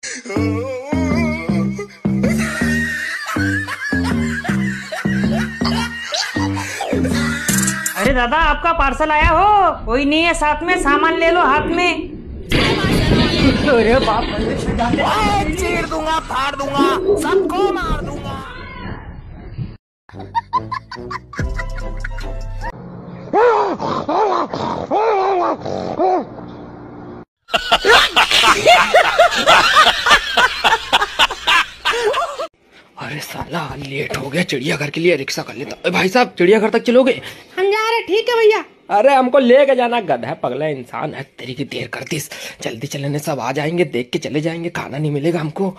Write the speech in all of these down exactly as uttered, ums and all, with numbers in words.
अरे दादा, आपका पार्सल आया हो? कोई नहीं है साथ में, सामान ले लो हाथ में। अरे बाप रे, चीर दूंगा, फाड़ दूंगा, सबको मार दूंगा। अरे साला लेट हो गया, चिड़ियाघर के लिए रिक्शा कर लेता। भाई साहब, चिड़ियाघर तक चलोगे? हम जा रहे। ठीक है भैया। अरे हमको लेके जाना, गधा पगला इंसान है तेरी की, देर करतीस। जल्दी चलने, सब आ जाएंगे, देख के चले जाएंगे, खाना नहीं मिलेगा हमको।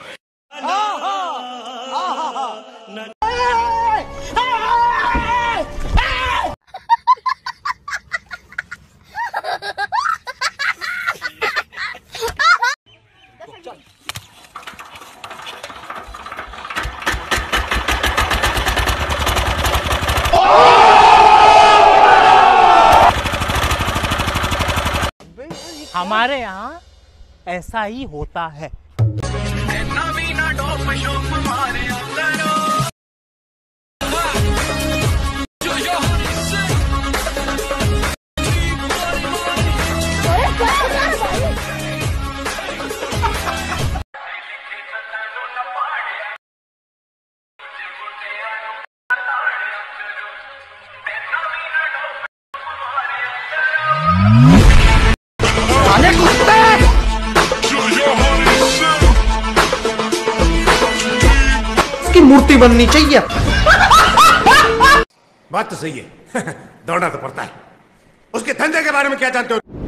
हमारे यहाँ ऐसा ही होता है। इसकी मूर्ति बननी चाहिए। बात तो सही है। दौड़ना तो पड़ता है। उसके धंधे के बारे में क्या जानते हो?